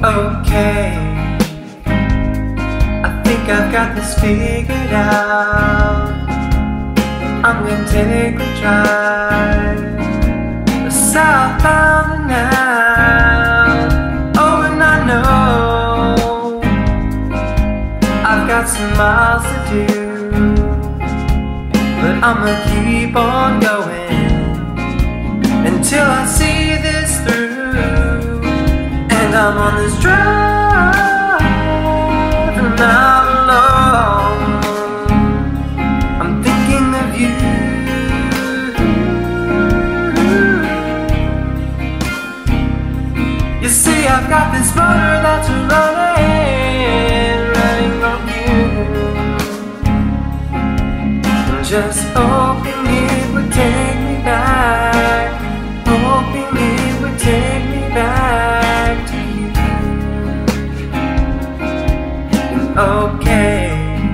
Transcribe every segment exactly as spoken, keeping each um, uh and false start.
Okay, I think I've got this figured out. I'm gonna take a drive southbound now. Oh, and I know I've got some miles to do, but I'ma keep on going until I see this through. And I'm on this drive and I'm alone. I'm thinking of you. You see, I've got this motor that's running, running on you. I'm just hoping it would take me back, hoping it would take me back to you. Okay,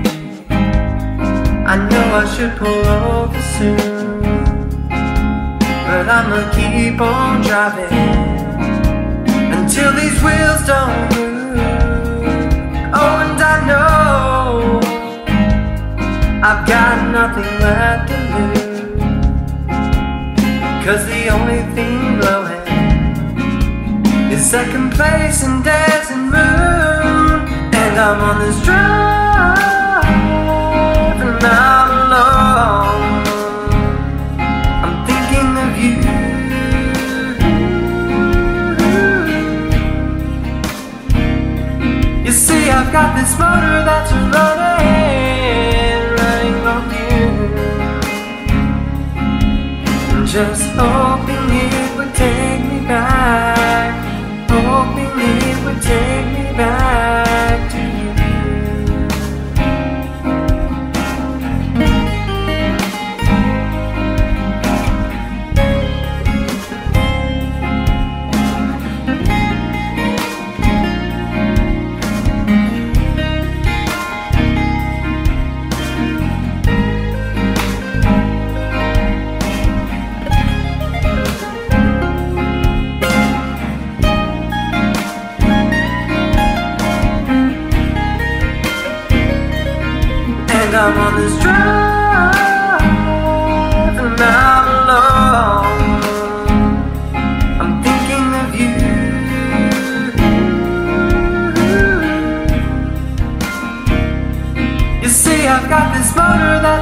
I know I should pull over soon, but I'ma keep on driving until these wheels don't move. Oh, and I know I've got nothing left to lose, 'cause the only thing glowing is second place and dancing moon. And I'm on this drive and I'm alone. I'm thinking of you. You see, I've got this motor that's running, running on you. I'm just hoping it would take me back, hoping it would take me back to you. And I'm on this drive and I'm alone. I'm thinking of you. You see, I've got this motor that's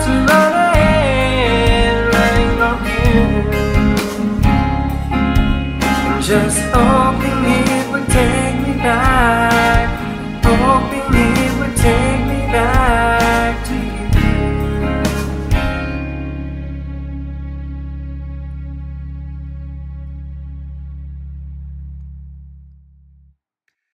running, running on you. I'm just oh